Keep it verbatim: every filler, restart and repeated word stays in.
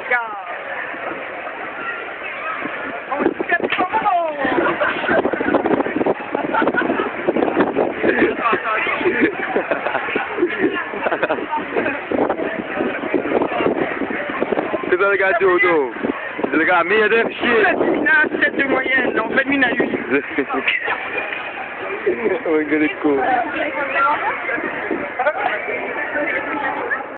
gars. On se fait comment? C'est ça le gars Jodo. C'est le gars meilleur de chier. sept de moyenne, on fait mine à huit. On va rigoler de quoi.